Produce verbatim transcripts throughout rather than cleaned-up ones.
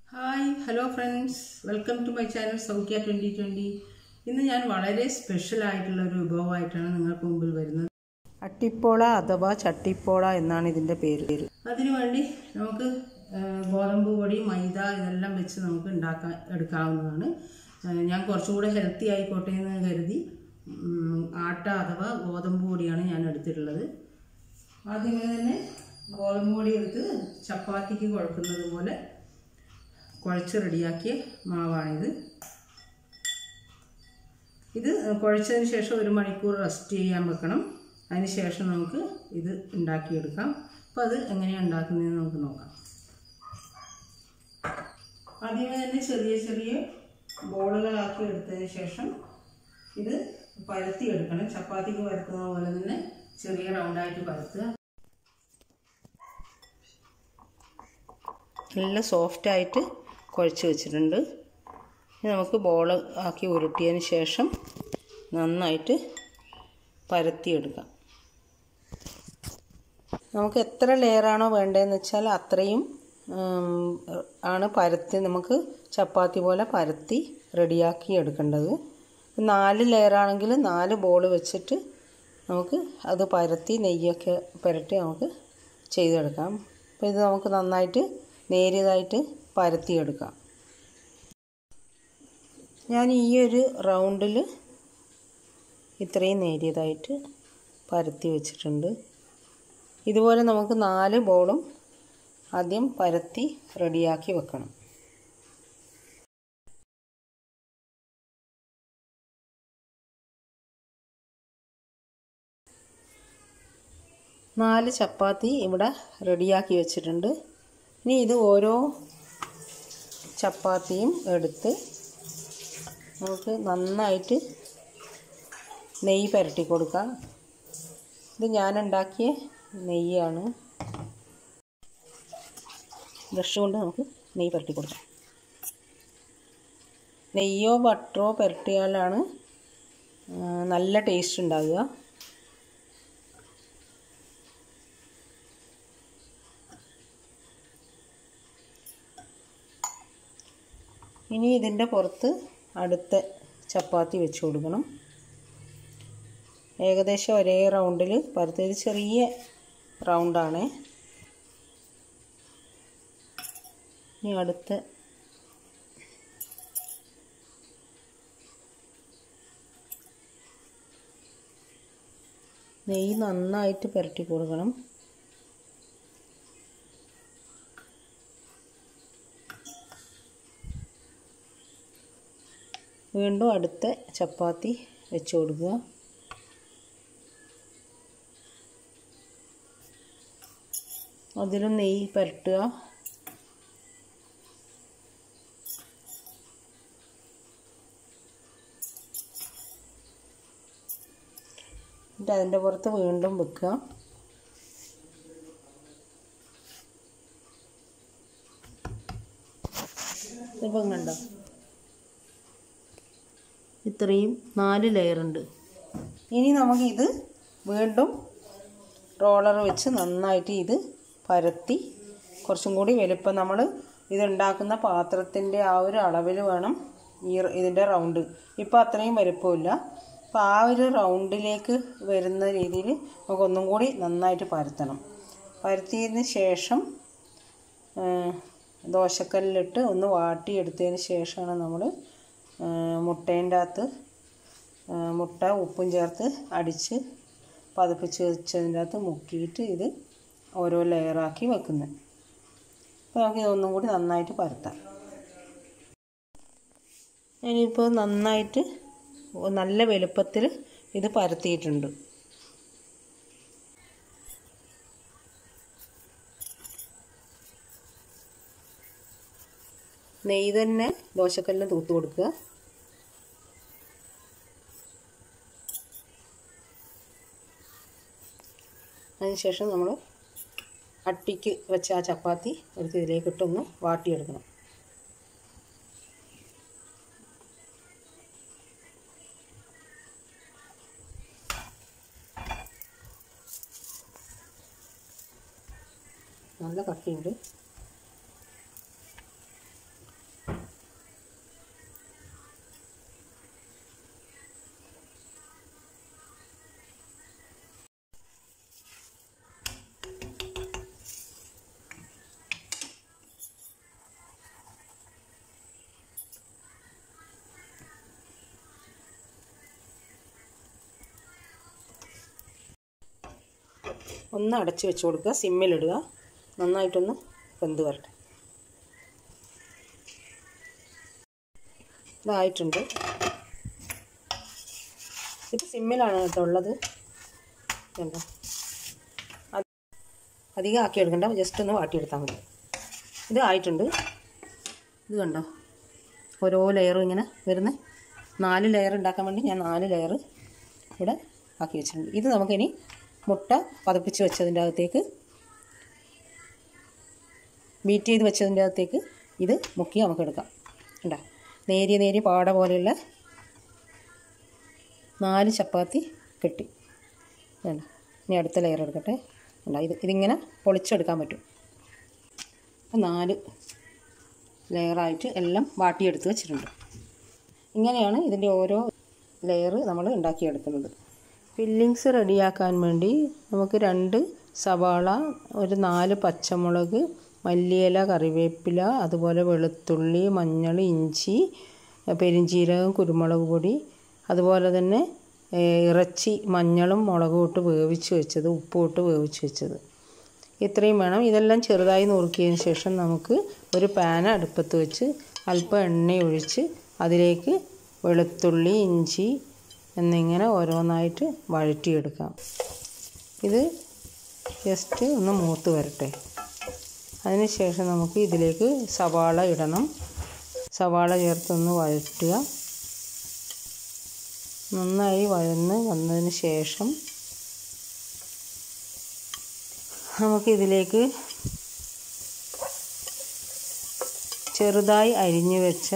Hi hello friends, welcome to my channel Saukhya twenty twenty. ഇന്ന് ഞാൻ വളരെ സ്പെഷ്യൽ ആയിട്ടുള്ള ഒരു വിഭവമായിട്ടാണ് നിങ്ങൾക്ക് മുമ്പിൽ വരുന്നത്. അട്ടിപ്പോള അഥവാ ചട്ടിപ്പോള എന്നാണ് ഇതിൻ്റെ പേര്. അതിനുവേണ്ടി നമുക്ക് ഗോതമ്പ് പൊടി, മൈദ ഇതെല്ലാം വെച്ച് നമുക്ക് ഉണ്ടാക്കാൻ എടുക്കാവുന്നതാണ്. ഞാൻ കുറച്ചുകൂടെ ഹെൽത്തി ആയിക്കോട്ടെ എന്ന് കരുതി ആട്ട അഥവാ ഗോതമ്പ് പൊടിയാണ് ഞാൻ എടുത്തിട്ടുള്ളത്. ആദ്യമേ തന്നെ ഗോതമ്പ് പൊടി എടുത്ത് ചപ്പാത്തിക്ക് കുഴക്കുന്നത് പോലെ കുഴച്ച് റെഡിയാക്കിയ മാവാണിത്. ഇത് കുഴച്ചതിന് ശേഷം ഒരു മണിക്കൂർ റെസ്റ്റ് ചെയ്യാൻ വെക്കണം. അതിന് ശേഷം നമുക്ക് ഇത് ഉണ്ടാക്കിയെടുക്കാം. അപ്പോൾ അത് എങ്ങനെയാണ് ഉണ്ടാക്കുന്നതെന്ന് നമുക്ക് നോക്കാം. ആദ്യമേ തന്നെ ചെറിയ ചെറിയ ബോളുകളാക്കി എടുത്തതിന് ശേഷം ഇത് പരത്തി എടുക്കണം. ചപ്പാത്തിക്ക് പരത്തുന്ന പോലെ തന്നെ ചെറിയ റൗണ്ടായിട്ട് പരത്തുക. നല്ല സോഫ്റ്റായിട്ട് കുഴച്ച് വെച്ചിട്ടുണ്ട്. ഇനി നമുക്ക് ബോൾ ആക്കി ഉരുട്ടിയതിന് ശേഷം നന്നായിട്ട് പരത്തിയെടുക്കാം. നമുക്ക് എത്ര ലെയറാണോ വേണ്ടതെന്ന് വെച്ചാൽ അത്രയും ആണ് പരത്തി നമുക്ക് ചപ്പാത്തി പോലെ പരത്തി റെഡിയാക്കി എടുക്കേണ്ടത്. നാല് ലെയറാണെങ്കിൽ നാല് ബോൾ വെച്ചിട്ട് നമുക്ക് അത് പരത്തി നെയ്യൊക്കെ പുരട്ടി നമുക്ക് ചെയ്തെടുക്കാം. അപ്പോൾ ഇത് നമുക്ക് നന്നായിട്ട് നേരിയതായിട്ട് പരത്തിയെടുക്കാം. ഞാൻ ഈ ഒരു റൗണ്ടിൽ ഇത്രയും നേരിയതായിട്ട് പരത്തി വെച്ചിട്ടുണ്ട്. ഇതുപോലെ നമുക്ക് നാല് ബോളും ആദ്യം പരത്തി റെഡിയാക്കി വെക്കണം. നാല് ചപ്പാത്തി ഇവിടെ റെഡിയാക്കി വെച്ചിട്ടുണ്ട്. ഇനി ഇത് ഓരോ ചപ്പാത്തിയും എടുത്ത് നമുക്ക് നന്നായിട്ട് നെയ്യ് പുരട്ടി കൊടുക്കാം. ഇത് ഞാനുണ്ടാക്കിയ നെയ്യാണ്. ബ്രഷ് കൊണ്ട് നമുക്ക് നെയ്യ് പുരട്ടി കൊടുക്കാം. നെയ്യോ ബട്ടറോ പുരട്ടിയാലാണ് നല്ല ടേസ്റ്റ് ഉണ്ടാവുക. ഇനി ഇതിൻ്റെ പുറത്ത് അടുത്ത ചപ്പാത്തി വെച്ച് കൊടുക്കണം. ഏകദേശം ഒരേ റൗണ്ടിൽ പരത്തിയത് ചെറിയ റൗണ്ടാണ്. ഇനി അടുത്ത നെയ്യ് നന്നായിട്ട് പുരട്ടി കൊടുക്കണം. വീണ്ടും അടുത്ത ചപ്പാത്തി വെച്ച് കൊടുക്കുക. അതിലും നെയ്യ് പുരട്ടുക. എന്നിട്ട് അതിൻ്റെ പുറത്ത് വീണ്ടും വെക്കുക. ഇപ്പം കണ്ടോ, ഇത്രയും നാല് ലെയറുണ്ട്. ഇനി നമുക്കിത് വീണ്ടും റോളർ വെച്ച് നന്നായിട്ട് ഇത് പരത്തി കുറച്ചും കൂടി വലുപ്പം നമ്മൾ ഇതുണ്ടാക്കുന്ന പാത്രത്തിൻ്റെ ആ ഒരു അളവിൽ വേണം ഈ ഇതിൻ്റെ റൗണ്ട്. ഇപ്പോൾ അത്രയും വലുപ്പമില്ല. അപ്പോൾ ആ ഒരു റൗണ്ടിലേക്ക് വരുന്ന രീതിയിൽ നമുക്കൊന്നും കൂടി നന്നായിട്ട് പരത്തണം. പരത്തിയതിന് ശേഷം ദോശക്കല്ലിലിട്ട് ഒന്ന് വാട്ടിയെടുത്തതിന് ശേഷമാണ് നമ്മൾ മുട്ടേൻ്റെ അകത്ത് മുട്ട ഉപ്പും ചേർത്ത് അടിച്ച് പതപ്പിച്ച് വെച്ചതിൻ്റെ അകത്ത് മുക്കിയിട്ട് ഇത് ഓരോ ലെയറാക്കി വെക്കുന്നത്. അപ്പോൾ നമുക്ക് ഇതൊന്നും കൂടി നന്നായിട്ട് പരത്താം. ഇനിയിപ്പോൾ നന്നായിട്ട് നല്ല വലുപ്പത്തിൽ ഇത് പരത്തിയിട്ടുണ്ട്. നെയ്യ് തന്നെ ദോശക്കല്ലിന് തൂത്ത് കൊടുക്കുക. അതിനുശേഷം നമ്മൾ അട്ടിക്ക് വെച്ച ആ ചപ്പാത്തി എടുത്ത് ഇതിലേക്കിട്ടൊന്ന് വാട്ടിയെടുക്കണം. നല്ല കട്ടിയുണ്ട്. ഒന്ന് അടച്ച് വെച്ച് കൊടുക്കുക, സിമ്മിലിടുക, നന്നായിട്ടൊന്ന് വെന്ത് വരട്ടെ. ഇതായിട്ടുണ്ട്. ഇത് സിമ്മിലാണ് കേട്ടോ ഉള്ളത്. കണ്ടോ, അധികം ആക്കി എടുക്കണ്ട, ജസ്റ്റ് ഒന്ന് വാട്ടിയെടുത്താൽ മതി. ഇത് ആയിട്ടുണ്ട്. ഇത് കണ്ടോ, ഓരോ ലെയറും ഇങ്ങനെ വരുന്നത്. നാല് ലെയർ ഉണ്ടാക്കാൻ വേണ്ടി ഞാൻ നാല് ലെയർ ഇവിടെ ആക്കി വെച്ചിട്ടുണ്ട്. ഇത് നമുക്കിനി മുട്ട പതപ്പിച്ച് വെച്ചതിൻ്റെ അകത്തേക്ക്, ബീറ്റ് ചെയ്ത് വെച്ചതിൻ്റെ അകത്തേക്ക് ഇത് മുക്കി നമുക്ക് എടുക്കാം. കണ്ടോ, നേരിയ നേരിയ പാട പോലെയുള്ള നാല് ചപ്പാത്തി കെട്ടി. വേണ്ട, ഇനി അടുത്ത ലെയർ എടുക്കട്ടെ. വേണ്ട, ഇത് ഇതിങ്ങനെ പൊളിച്ചെടുക്കാൻ പറ്റും. അപ്പം നാല് ലെയറായിട്ട് എല്ലാം വാട്ടിയെടുത്ത് വെച്ചിട്ടുണ്ട്. ഇങ്ങനെയാണ് ഇതിൻ്റെ ഓരോ ലെയർ നമ്മൾ ഉണ്ടാക്കിയെടുക്കുന്നത്. ഫില്ലിങ്സ് റെഡിയാക്കാൻ വേണ്ടി നമുക്ക് രണ്ട് സവാള, ഒരു നാല് പച്ചമുളക്, മല്ലിയില, കറിവേപ്പില, അതുപോലെ വെളുത്തുള്ളി, മഞ്ഞൾ, ഇഞ്ചി, പെരിഞ്ചീരകം, കുരുമുളക് പൊടി, അതുപോലെ തന്നെ ഇറച്ചി മഞ്ഞളും മുളകും ഇട്ട് വേവിച്ച് വെച്ചത്, ഉപ്പും ഇട്ട് വേവിച്ച് വെച്ചത്, ഇത്രയും വേണം. ഇതെല്ലാം ചെറുതായി നുറുക്കിയതിന് ശേഷം നമുക്ക് ഒരു പാൻ അടുപ്പത്ത് വെച്ച് അല്പം എണ്ണ ഒഴിച്ച് അതിലേക്ക് വെളുത്തുള്ളി, ഇഞ്ചി എന്നിങ്ങനെ ഓരോന്നായിട്ട് വഴറ്റിയെടുക്കാം. ഇത് ജസ്റ്റ് ഒന്ന് മൂത്ത് വരട്ടെ. അതിന് ശേഷം നമുക്ക് ഇതിലേക്ക് സവാള ഇടണം. സവാള ചേർത്തൊന്ന് വഴറ്റുക. നന്നായി വഴന്ന് വന്നതിന് ശേഷം നമുക്കിതിലേക്ക് ചെറുതായി അരിഞ്ഞു വെച്ച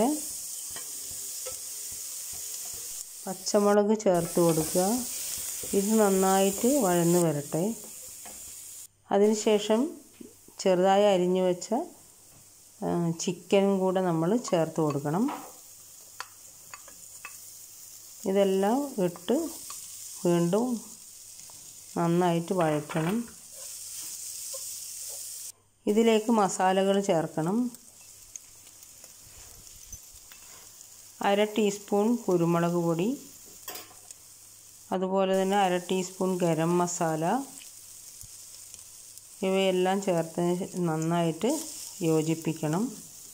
പച്ചമുളക് ചേർത്ത് കൊടുക്കുക. ഇത് നന്നായിട്ട് വഴന്ന് വരട്ടെ. അതിനുശേഷം ചെറുതായി അരിഞ്ഞു വെച്ച ചിക്കനും കൂടെ നമ്മൾ ചേർത്ത് കൊടുക്കണം. ഇതെല്ലാം ഇട്ട് വീണ്ടും നന്നായിട്ട് വഴറ്റണം. ഇതിലേക്ക് മസാലകൾ ചേർക്കണം. അര ടീസ്പൂൺ കുരുമുളക് പൊടി, അതുപോലെ തന്നെ അര ടീസ്പൂൺ ഗരം മസാല, ഇവയെല്ലാം ചേർത്ത് നന്നായിട്ട് യോജിപ്പിക്കണം.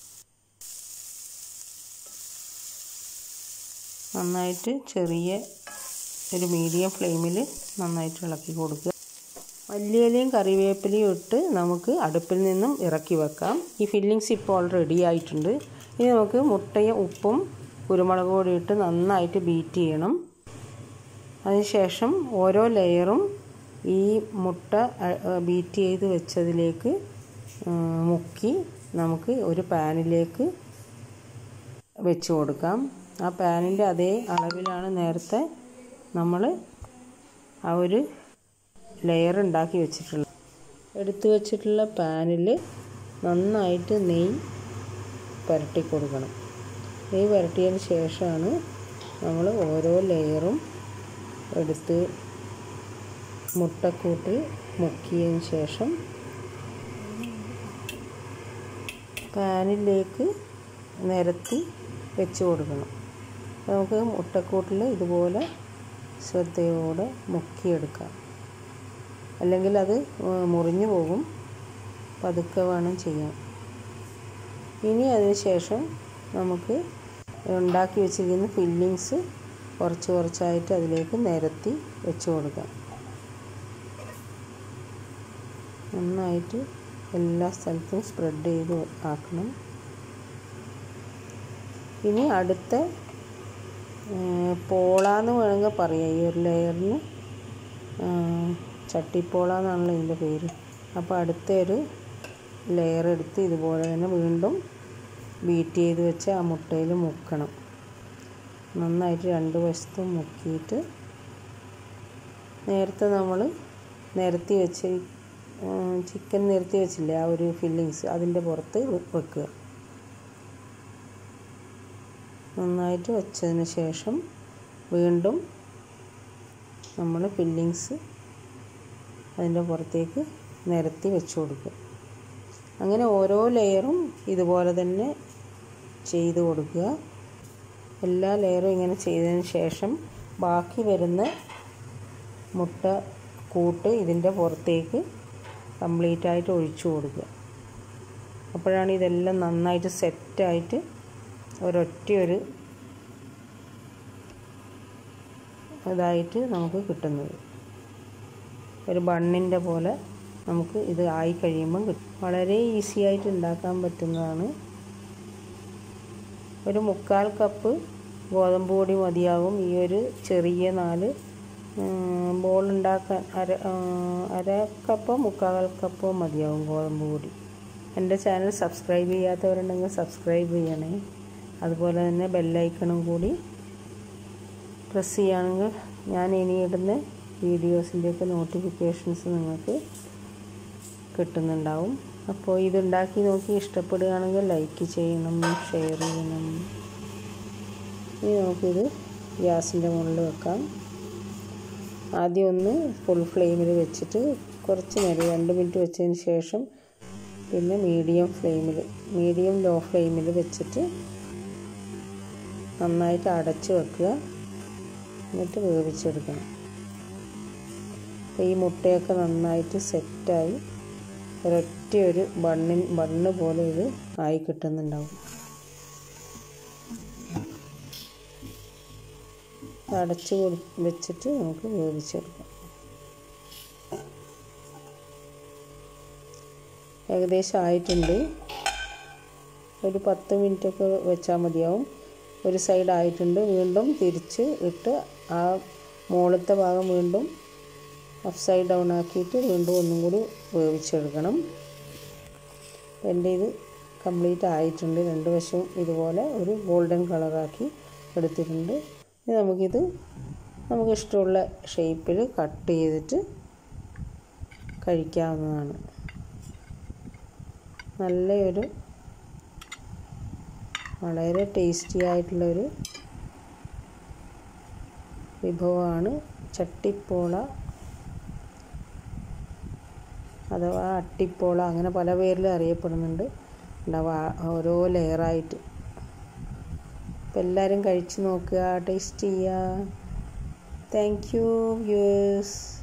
നന്നായിട്ട് ചെറിയ ഒരു മീഡിയം ഫ്ലെയിമിൽ നന്നായിട്ട് ഇളക്കി കൊടുക്കുക. മല്ലിയിലയും കറിവേപ്പിലയും ഇട്ട് നമുക്ക് അടുപ്പിൽ നിന്നും ഇറക്കി വെക്കാം. ഈ ഫില്ലിങ്സ് ഇപ്പോൾ റെഡി ആയിട്ടുണ്ട്. ഇനി നമുക്ക് മുട്ടയും ഉപ്പും കുരുമുളക് പൊടി ഇട്ട് നന്നായിട്ട് ബീറ്റ് ചെയ്യണം. അതിനുശേഷം ഓരോ ലെയറും ഈ മുട്ട ബീറ്റ് ചെയ്ത് വെച്ചതിലേക്ക് മുക്കി നമുക്ക് ഒരു പാനിലേക്ക് വെച്ച് കൊടുക്കാം. ആ പാനിൻ്റെ അതേ അളവിലാണ് നേരത്തെ നമ്മൾ ആ ഒരു ലെയർ ഉണ്ടാക്കി വെച്ചിട്ടുള്ളത്. എടുത്തു വെച്ചിട്ടുള്ള പാനിൽ നന്നായിട്ട് നെയ്യ് പുരട്ടി കൊടുക്കണം. നെയ്യ് പുരട്ടിയതിന് ശേഷമാണ് നമ്മൾ ഓരോ ലെയറും എടുത്ത് മുട്ടക്കൂട്ടിൽ മുക്കിയതിന് ശേഷം പാനിലേക്ക് നിരത്തി വെച്ച് കൊടുക്കണം. നമുക്ക് മുട്ടക്കൂട്ടിൽ ഇതുപോലെ ശ്രദ്ധയോടെ മുക്കിയെടുക്കാം, അല്ലെങ്കിൽ അത് മുറിഞ്ഞു പോകും. പതുക്കെ വേണം ചെയ്യാൻ. ഇനി അതിന് ശേഷം നമുക്ക് ഉണ്ടാക്കി വെച്ചിരിക്കുന്ന ഫില്ലിങ്സ് കുറച്ച് കുറച്ചായിട്ട് അതിലേക്ക് നിരത്തി വെച്ച് കൊടുക്കാം. നന്നായിട്ട് എല്ലാ സ്ഥലത്തും സ്പ്രെഡ് ചെയ്ത് ആക്കണം. ഇനി അടുത്ത പോളാന്ന് വേണമെങ്കിൽ പറയാം. ഈ ഒരു ലെയറിന് ചട്ടിപ്പോള എന്നാണല്ലോ ഇതിൻ്റെ പേര്. അപ്പോൾ അടുത്ത ഒരു ലെയർ എടുത്ത് ഇതുപോലെ തന്നെ വീണ്ടും ബീറ്റ് ചെയ്ത് വെച്ച് ആ മുട്ടയിൽ മുക്കണം. നന്നായിട്ട് രണ്ട് വശത്തും മുക്കിയിട്ട് നേരത്തെ നമ്മൾ നിരത്തി വെച്ച് ചിക്കൻ നിരത്തി വെച്ചില്ലേ ആ ഒരു ഫില്ലിങ്സ് അതിൻ്റെ പുറത്ത് വെക്കുക. നന്നായിട്ട് വെച്ചതിന് ശേഷം വീണ്ടും നമ്മൾ ഫില്ലിങ്സ് അതിൻ്റെ പുറത്തേക്ക് നിരത്തി വെച്ച് കൊടുക്കുക. അങ്ങനെ ഓരോ ലെയറും ഇതുപോലെ തന്നെ ചെയ്ത് കൊടുക്കുക. എല്ലാ ലെയറും ഇങ്ങനെ ചെയ്തതിന് ശേഷം ബാക്കി വരുന്ന മുട്ട കൂട്ട് ഇതിൻ്റെ പുറത്തേക്ക് കംപ്ലീറ്റ് ആയിട്ട് ഒഴിച്ചു കൊടുക്കുക. അപ്പോഴാണ് ഇതെല്ലാം നന്നായിട്ട് സെറ്റായിട്ട് ഒരൊറ്റ ഒരു ഇതായിട്ട് നമുക്ക് കിട്ടുന്നത്. ഒരു ബണ്ണിൻ്റെ പോലെ നമുക്ക് ഇത് ആയി കഴിയുമ്പം കിട്ടും. വളരെ ഈസി ആയിട്ട് ഉണ്ടാക്കാൻ പറ്റുന്നതാണ്. ഒരു മുക്കാൽ കപ്പ് ഗോതമ്പ് പൊടി മതിയാകും ഈ ഒരു ചെറിയ നാല് ബോൾ ഉണ്ടാക്കാൻ. അര അര കപ്പോ മുക്കാൽ കപ്പോ മതിയാകും ഗോതമ്പ് പൊടി. എൻ്റെ ചാനൽ സബ്സ്ക്രൈബ് ചെയ്യാത്തവരുണ്ടെങ്കിൽ സബ്സ്ക്രൈബ് ചെയ്യണേ. അതുപോലെ തന്നെ ബെല്ലൈക്കണും കൂടി പ്രസ് ചെയ്യുകയാണെങ്കിൽ ഞാൻ ഇനി ഇടുന്ന വീഡിയോസിൻ്റെയൊക്കെ നോട്ടിഫിക്കേഷൻസ് നിങ്ങൾക്ക് കിട്ടുന്നുണ്ടാവും. അപ്പോൾ ഇതുണ്ടാക്കി നോക്കി ഇഷ്ടപ്പെടുകയാണെങ്കിൽ ലൈക്ക് ചെയ്യണം, ഷെയർ ചെയ്യണം. ഇനി നമുക്കിത് ഗ്യാസിൻ്റെ മുകളിൽ വെക്കാം. ആദ്യം ഒന്ന് ഫുൾ ഫ്ലെയിമിൽ വെച്ചിട്ട് കുറച്ച് നേരം രണ്ട് മിനിറ്റ് വെച്ചതിന് ശേഷം പിന്നെ മീഡിയം ഫ്ലെയിമിൽ മീഡിയം ലോ ഫ്ലെയിമിൽ വെച്ചിട്ട് നന്നായിട്ട് അടച്ച് വെക്കുക. എന്നിട്ട് വേവിച്ചെടുക്കണം. ഈ മുട്ടയൊക്കെ നന്നായിട്ട് സെറ്റായി ഒരൊറ്റ ഒരു ബണ്ണിൻ ബണ്ണ് പോലെ ഇത് ആയി കിട്ടുന്നുണ്ടാവും. അടച്ച് വെച്ചിട്ട് നമുക്ക് വേവിച്ചെടുക്കാം. ഏകദേശം ആയിട്ടുണ്ട്. ഒരു പത്ത് മിനിറ്റൊക്കെ വെച്ചാൽ മതിയാവും. ഒരു സൈഡ് ആയിട്ടുണ്ട്. വീണ്ടും തിരിച്ച് ഇട്ട് ആ മുകളിലത്തെ ഭാഗം വീണ്ടും അപ്സൈഡ് ഡൗൺ ആക്കിയിട്ട് വീണ്ടും ഒന്നും കൂടി വേവിച്ചെടുക്കണം. എൻ്റെ ഇത് കംപ്ലീറ്റ് ആയിട്ടുണ്ട്. രണ്ട് വശവും ഇതുപോലെ ഒരു ഗോൾഡൻ കളറാക്കി എടുത്തിട്ടുണ്ട്. ഇനി നമുക്കിത് നമുക്കിഷ്ടമുള്ള ഷേപ്പിൽ കട്ട് ചെയ്തിട്ട് കഴിക്കാവുന്നതാണ്. നല്ലൊരു വളരെ ടേസ്റ്റി ആയിട്ടുള്ളൊരു വിഭവമാണ് ചട്ടിപ്പോള അഥവാ അട്ടിപ്പോള. അങ്ങനെ പല പേരിൽ അറിയപ്പെടുന്നുണ്ട്. ഉണ്ടാവുക ഓരോ ലെയറായിട്ട്. അപ്പോൾ എല്ലാവരും കഴിച്ച് നോക്കുക, ടേസ്റ്റ് ചെയ്യുക. Thank you viewers.